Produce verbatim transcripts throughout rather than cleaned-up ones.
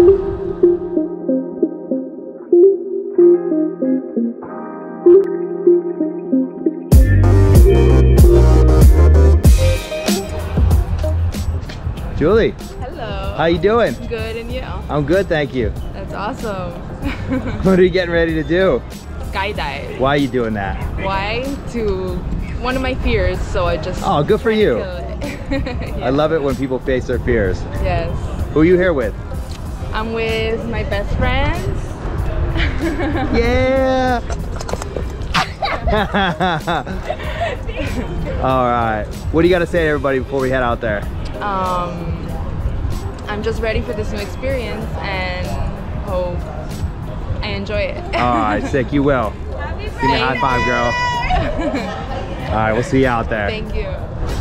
Julie. Hello. How you doing? Good, and you? I'm good, thank you. That's awesome. What are you getting ready to do? Skydive. Why are you doing that? Why? To one of my fears, so I just... Oh, good for you. Yeah. I love it when people face their fears. Yes. Who are you here with? I'm with my best friends. Yeah! All right. What do you got to say to everybody before we head out there? Um, I'm just ready for this new experience and hope I enjoy it. All right, sick. You will. Give me a high five, girl. All right, we'll see you out there. Thank you.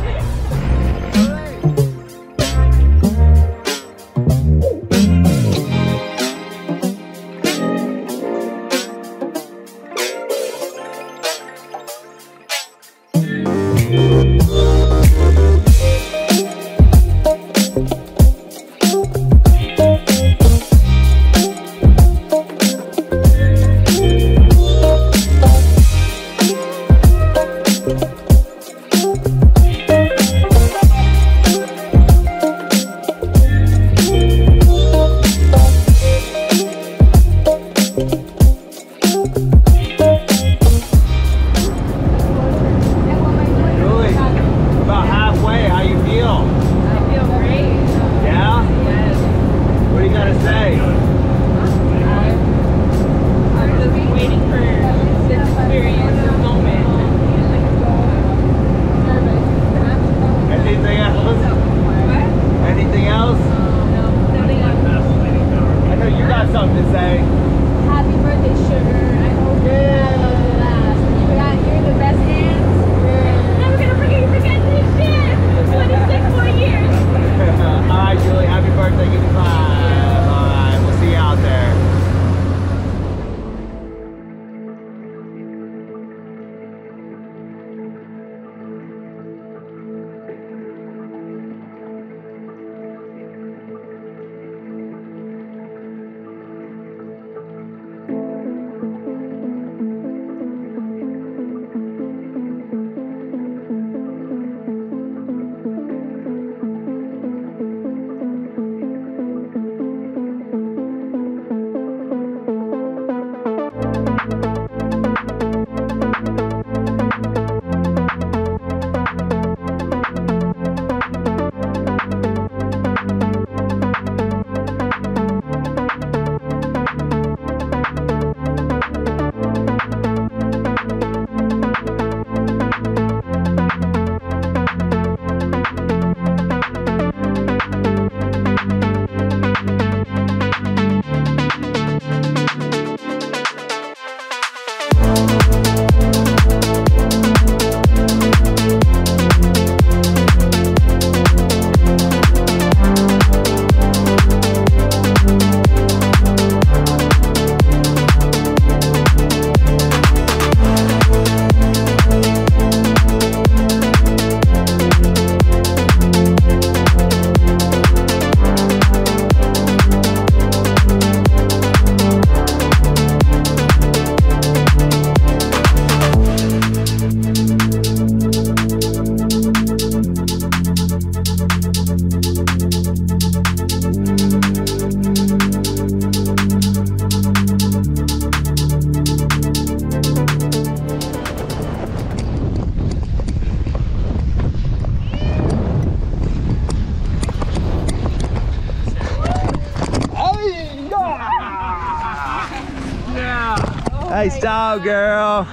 Nice job, girl.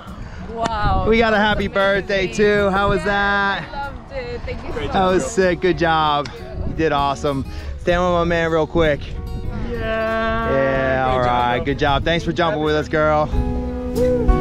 Wow. We got a happy birthday too. How was that? I loved it. Thank you so much. That was sick. Good job. You did awesome. Stand with my man real quick. Yeah. Yeah, all right. Good job. Thanks for jumping with us, girl.